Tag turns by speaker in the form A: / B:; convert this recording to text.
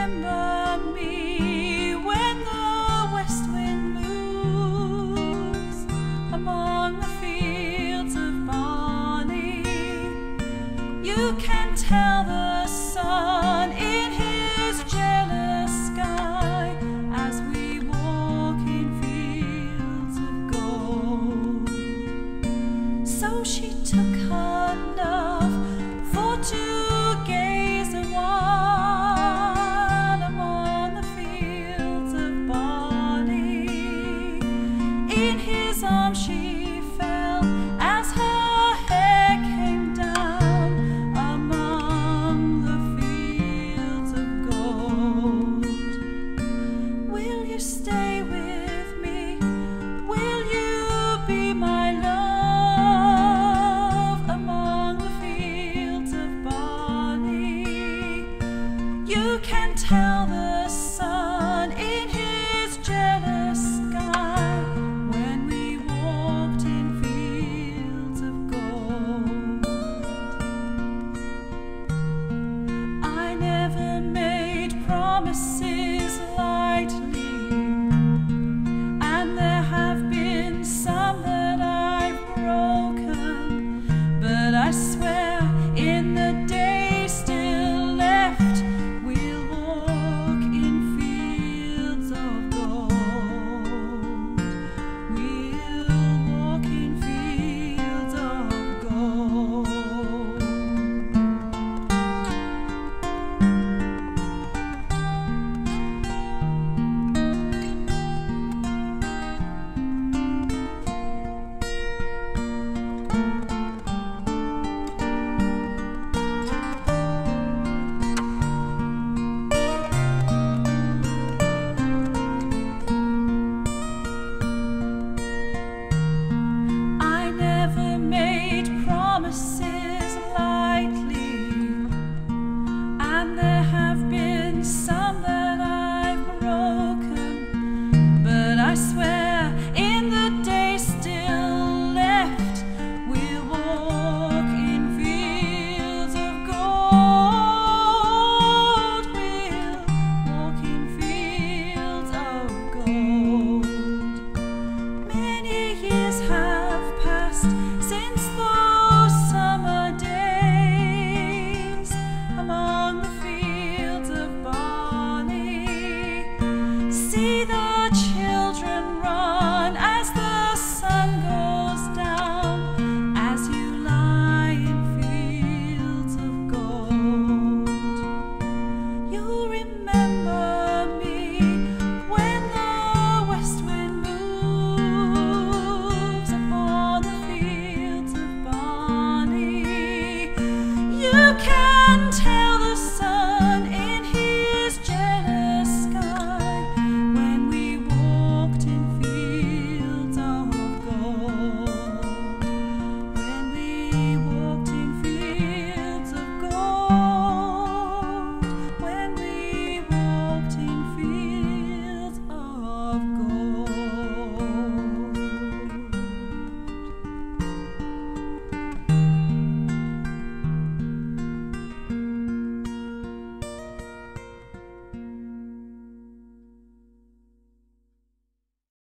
A: remember me when the west wind moves among the fields of barley. You can tell the sun in his jealous sky as we walk in fields of gold. So she took her love for to gaze a while among the fields of barley. In his arms she fell as her hair came down among the fields of gold. Will you stay with me? Will you be my love among the fields of barley? You can tell the